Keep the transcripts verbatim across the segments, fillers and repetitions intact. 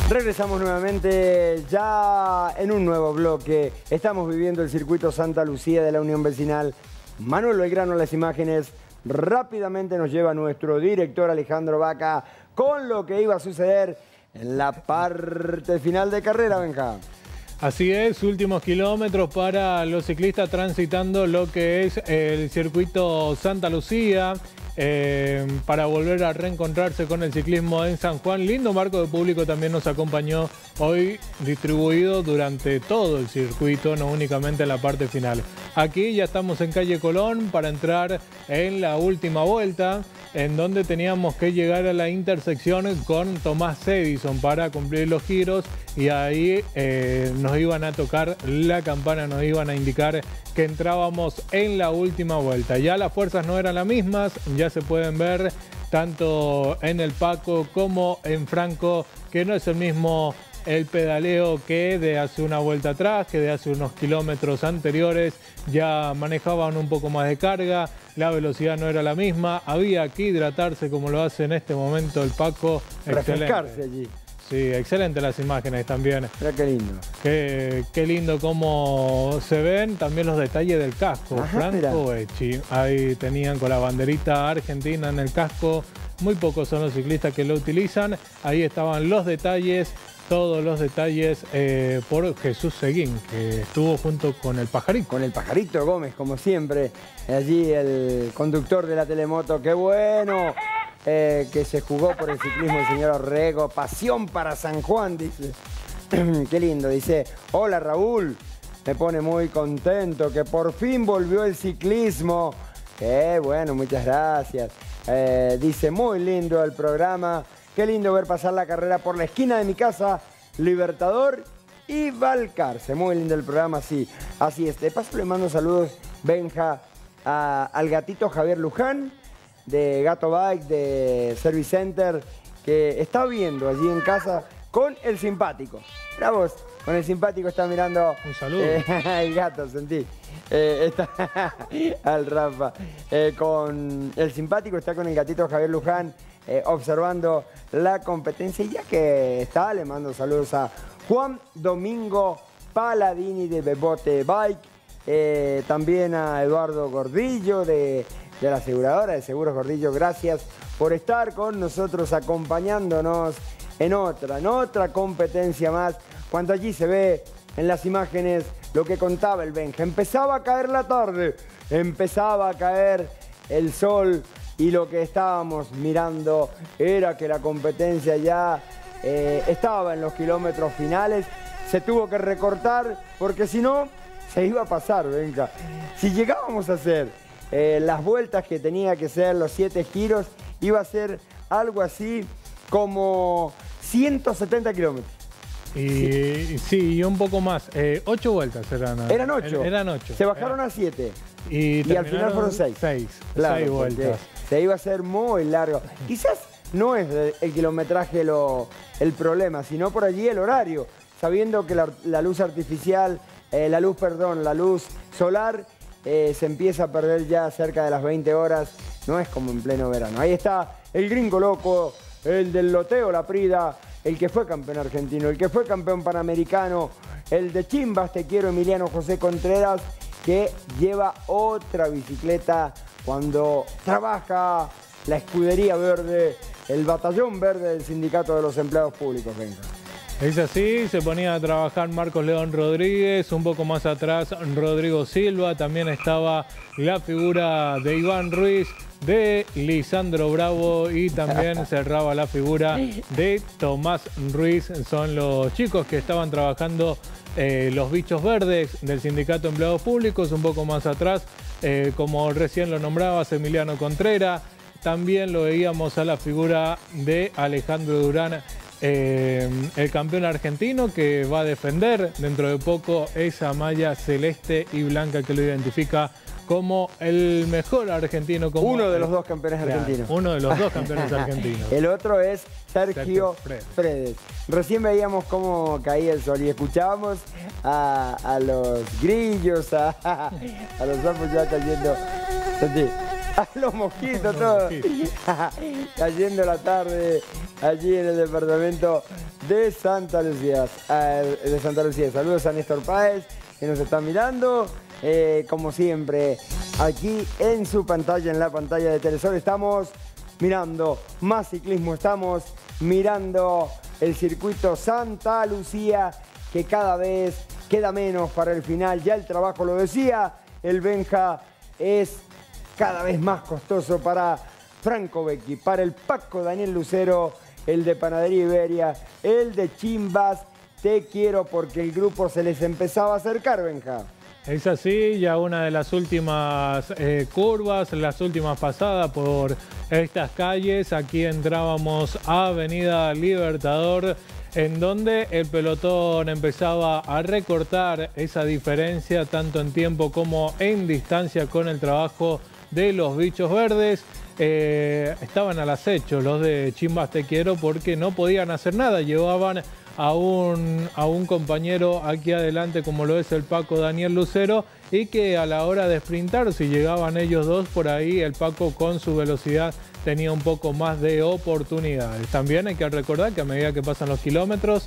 Regresamos nuevamente ya en un nuevo bloque. Estamos viviendo el circuito Santa Lucía de la Unión Vecinal. Manuel Belgrano en las imágenes. Rápidamente nos lleva nuestro director Alejandro Vaca con lo que iba a suceder en la parte final de carrera, Benja. Así es, últimos kilómetros para los ciclistas transitando lo que es el circuito Santa Lucía. Eh, para volver a reencontrarse con el ciclismo en San Juan. Lindo marco de público también nos acompañó hoy, distribuido durante todo el circuito, no únicamente en la parte final. Aquí ya estamos en calle Colón para entrar en la última vuelta, en donde teníamos que llegar a la intersección con Tomás Edison para cumplir los giros, y ahí eh, nos iban a tocar la campana, nos iban a indicar que entrábamos en la última vuelta. Ya las fuerzas no eran las mismas, ya se pueden ver tanto en el Paco como en Franco, que no es el mismo el pedaleo que de hace una vuelta atrás, que de hace unos kilómetros anteriores. Ya manejaban un poco más de carga, la velocidad no era la misma, había que hidratarse como lo hace en este momento el Paco. Refrescarse allí. Sí, excelente las imágenes también. Mira qué lindo. Qué, qué lindo cómo se ven también los detalles del casco. Ajá, Franco Becchi, ahí tenían con la banderita argentina en el casco. Muy pocos son los ciclistas que lo utilizan. Ahí estaban los detalles, todos los detalles eh, por Jesús Seguín, que estuvo junto con el Pajarito. Con el Pajarito Gómez, como siempre. Allí el conductor de la telemoto. ¡Qué bueno! Eh, que se jugó por el ciclismo el señor Orrego. Pasión para San Juan, dice. Qué lindo, dice. Hola Raúl, me pone muy contento que por fin volvió el ciclismo. Qué bueno, muchas gracias. Eh, dice, muy lindo el programa. Qué lindo ver pasar la carrera por la esquina de mi casa, Libertador y Balcarce. Muy lindo el programa, sí. Así es. De paso le mando saludos, Benja, a, al gatito Javier Luján, de Gato Bike, de Service Center, que está viendo allí en casa con el simpático. Mirá vos, con el simpático está mirando. Un saludo. Eh, el gato, sentí. Eh, está al Rafa. Eh, con el simpático está con el gatito Javier Luján, eh, observando la competencia. Y ya que está, le mando saludos a Juan Domingo Paladini de Bebote Bike, eh, también a Eduardo Gordillo de... de la aseguradora de Seguros Gordillo. Gracias por estar con nosotros, acompañándonos en otra, en otra competencia más. Cuando allí se ve en las imágenes lo que contaba el Benja. Empezaba a caer la tarde, empezaba a caer el sol, y lo que estábamos mirando era que la competencia ya eh, estaba en los kilómetros finales. Se tuvo que recortar porque si no se iba a pasar, Benja. Si llegábamos a hacer Eh, las vueltas que tenía que ser, los siete giros, iba a ser algo así como ciento setenta kilómetros. Y sí, sí, y un poco más. Eh, ocho vueltas eran. Eran ocho. Eran ocho. Se bajaron Era. a siete. Y, Y al final fueron seis. Seis. Claro, seis vueltas. Se iba a hacer muy largo. Quizás no es el kilometraje lo, el problema, sino por allí el horario. Sabiendo que la, la luz artificial, eh, la luz, perdón, la luz solar, Eh, se empieza a perder ya cerca de las veinte horas, no es como en pleno verano. Ahí está el gringo loco, el del loteo La Prida, el que fue campeón argentino, el que fue campeón panamericano, el de Chimbas Te Quiero, Emiliano José Contreras, que lleva otra bicicleta cuando trabaja la escudería verde, el batallón verde del Sindicato de los Empleados Públicos. Venga. Es así, se ponía a trabajar Marcos León Rodríguez, un poco más atrás Rodrigo Silva, también estaba la figura de Iván Ruiz, de Lisandro Bravo, y también cerraba la figura de Tomás Ruiz. Son los chicos que estaban trabajando eh, los bichos verdes del Sindicato de Empleados Públicos. Un poco más atrás, eh, como recién lo nombrabas, Emiliano Contreras. También lo veíamos a la figura de Alejandro Durán, Eh, el campeón argentino, que va a defender dentro de poco esa malla celeste y blanca que lo identifica como el mejor argentino. Como uno de el, los dos campeones claro, argentinos. Uno de los dos campeones argentinos. El otro es Sergio, Sergio Fredes. Fredes. Recién veíamos cómo caía el sol y escuchábamos a, a los grillos, a, a los sapos ya cayendo. Sentí. A los mosquitos, todo. Cayendo la tarde allí en el departamento de Santa Lucía. De Santa Lucía. Saludos a Néstor Páez, que nos está mirando. Eh, como siempre, aquí en su pantalla, en la pantalla de Telesur, estamos mirando más ciclismo, estamos mirando el circuito Santa Lucía, que cada vez queda menos para el final. Ya el trabajo lo decía, el Benja es cada vez más costoso para Franco Becchi, para el Paco Daniel Lucero, el de Panadería Iberia, el de Chimbas Te Quiero, porque el grupo se les empezaba a acercar, Benja. Es así, ya una de las últimas eh, curvas, las últimas pasadas por estas calles. Aquí entrábamos a Avenida Libertador, en donde el pelotón empezaba a recortar esa diferencia tanto en tiempo como en distancia con el trabajo de los bichos verdes. Eh, estaban al acecho los de Chimbas Te Quiero porque no podían hacer nada. Llevaban a un, a un compañero aquí adelante como lo es el Paco Daniel Lucero, y que a la hora de sprintar, si llegaban ellos dos por ahí, el Paco con su velocidad tenía un poco más de oportunidades. También hay que recordar que a medida que pasan los kilómetros,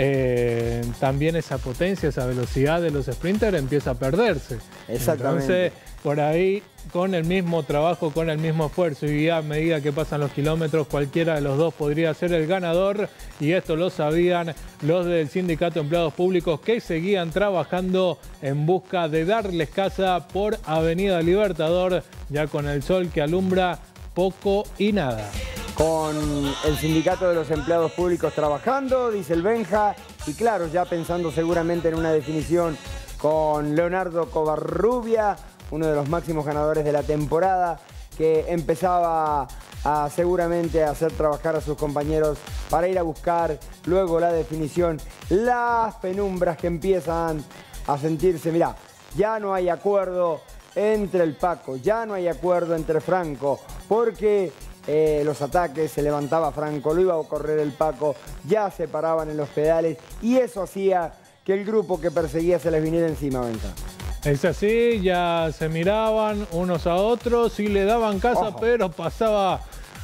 eh, también esa potencia, esa velocidad de los sprinters empieza a perderse. Exactamente. Entonces, por ahí, con el mismo trabajo, con el mismo esfuerzo, y a medida que pasan los kilómetros, cualquiera de los dos podría ser el ganador, y esto lo sabían los del Sindicato de Empleados Públicos, que seguían trabajando en busca de darles casa por Avenida Libertador, ya con el sol que alumbra poco y nada. Con el Sindicato de los Empleados Públicos trabajando, dice el Benja, y claro, ya pensando seguramente en una definición con Leonardo Covarrubia, uno de los máximos ganadores de la temporada, que empezaba a seguramente a hacer trabajar a sus compañeros para ir a buscar luego la definición. Las penumbras que empiezan a sentirse, mirá, ya no hay acuerdo entre el Paco, ya no hay acuerdo entre Franco, porque eh, los ataques, se levantaba Franco, lo iba a correr el Paco, ya se paraban en los pedales, y eso hacía que el grupo que perseguía se les viniera encima, Benja. Es así, ya se miraban unos a otros y le daban casa, Ojo. pero pasaba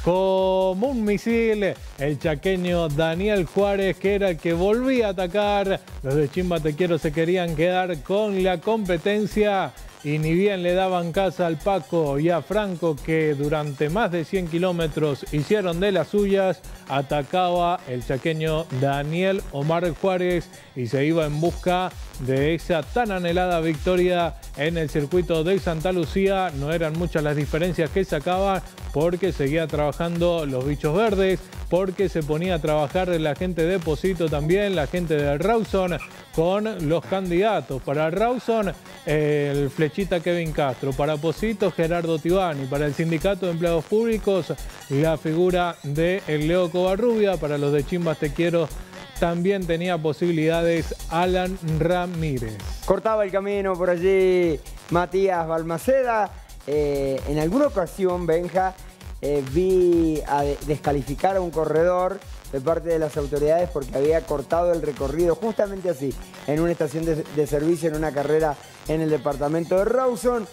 como un misil el chaqueño Daniel Juárez, que era el que volvía a atacar. Los de Chimbas Te Quiero se querían quedar con la competencia, y ni bien le daban casa al Paco y a Franco, que durante más de cien kilómetros hicieron de las suyas, atacaba el chaqueño Daniel Omar Juárez y se iba en busca de esa tan anhelada victoria en el circuito de Santa Lucía. No eran muchas las diferencias que sacaba, porque seguía trabajando los bichos verdes, porque se ponía a trabajar la gente de Posito también, la gente de Rawson, con los candidatos. Para Rawson, el flechita Kevin Castro; para Posito, Gerardo Tibani; para el Sindicato de Empleados Públicos, la figura de el Leo Covarrubia; para los de Chimbas Te Quiero también tenía posibilidades Alan Ramírez. Cortaba el camino por allí Matías Balmaceda. Eh, en alguna ocasión, Benja, eh, vi a descalificar a un corredor de parte de las autoridades porque había cortado el recorrido justamente así, en una estación de, de servicio, en una carrera en el departamento de Rawson.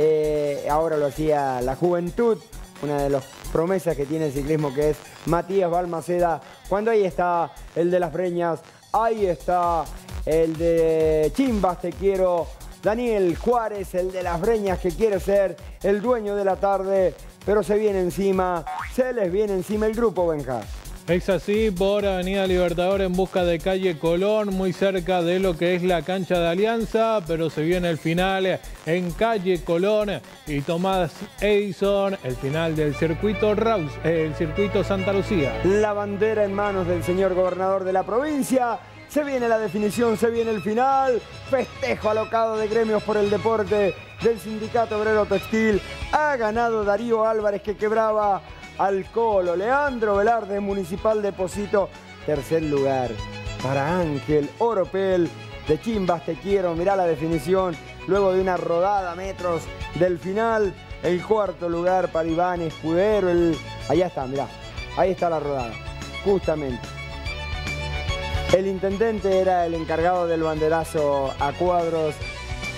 Eh, ahora lo hacía la juventud, una de las promesas que tiene el ciclismo, que es Matías Balmaceda, cuando ahí está el de las Breñas, ahí está el de Chimbas Te Quiero, Daniel Juárez, el de las Breñas, que quiere ser el dueño de la tarde, pero se viene encima, se les viene encima el grupo, Benja. Es así, por Avenida Libertador en busca de calle Colón, muy cerca de lo que es la cancha de Alianza, pero se viene el final en calle Colón y Tomás Edison, el final del circuito Raus, el circuito Santa Lucía. La bandera en manos del señor gobernador de la provincia. Se viene la definición, se viene el final. Festejo alocado de gremios por el deporte del Sindicato Obrero Textil. Ha ganado Darío Álvarez, que quebraba al Colo. Leandro Velarde, Municipal de Posito, tercer lugar para Ángel Oropel de Chimbas Te Quiero. Mirá la definición, luego de una rodada a metros del final. El cuarto lugar para Iván Escudero. El... Allá está, mirá, ahí está la rodada, justamente. El intendente era el encargado del banderazo a cuadros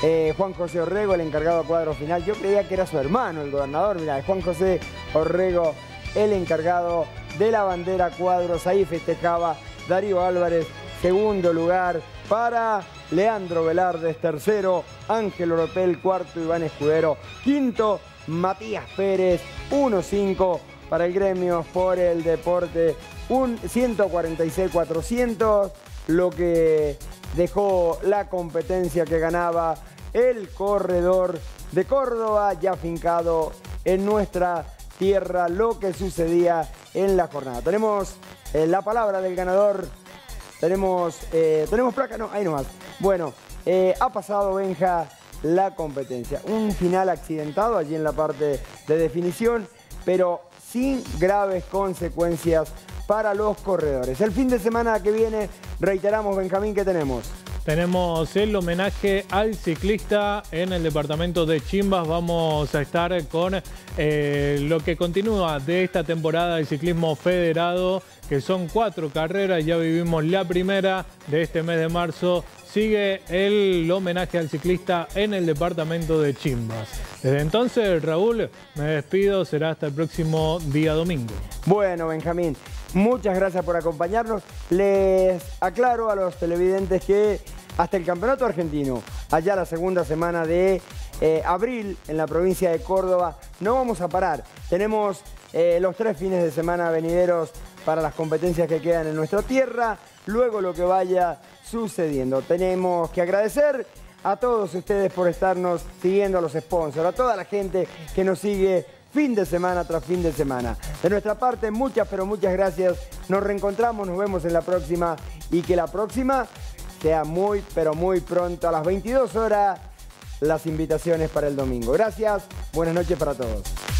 eh, Juan José Orrego, el encargado a cuadro final. Yo creía que era su hermano, el gobernador. Mirá, Juan José Orrego, el encargado de la bandera cuadros. Ahí festejaba Darío Álvarez, segundo lugar para Leandro Velardes, tercero Ángel Oropel, cuarto Iván Escudero, quinto Matías Pérez, uno cinco para el gremio por el deporte, un ciento cuarenta y seis mil cuatrocientos, lo que dejó la competencia que ganaba el corredor de Córdoba, ya afincado en nuestra tierra, lo que sucedía en la jornada. Tenemos eh, la palabra del ganador. Tenemos, eh, tenemos placa, no, ahí nomás. Bueno, eh, ha pasado, Benja, la competencia. Un final accidentado allí en la parte de definición, pero sin graves consecuencias para los corredores. El fin de semana que viene, reiteramos, Benjamín, ¿qué tenemos? Tenemos el homenaje al ciclista en el departamento de Chimbas. Vamos a estar con eh, lo que continúa de esta temporada del ciclismo federado, que son cuatro carreras. Ya vivimos la primera de este mes de marzo. Sigue el homenaje al ciclista en el departamento de Chimbas. Desde entonces, Raúl, me despido. Será hasta el próximo día domingo. Bueno, Benjamín, muchas gracias por acompañarnos. Les aclaro a los televidentes que hasta el Campeonato Argentino, allá la segunda semana de eh, abril en la provincia de Córdoba, no vamos a parar. Tenemos eh, los tres fines de semana venideros para las competencias que quedan en nuestra tierra, luego lo que vaya sucediendo. Tenemos que agradecer a todos ustedes por estarnos siguiendo, a los sponsors, a toda la gente que nos sigue fin de semana tras fin de semana. De nuestra parte, muchas, pero muchas gracias. Nos reencontramos, nos vemos en la próxima y que la próxima sea muy, pero muy pronto, a las veintidós horas, las invitaciones para el domingo. Gracias, buenas noches para todos.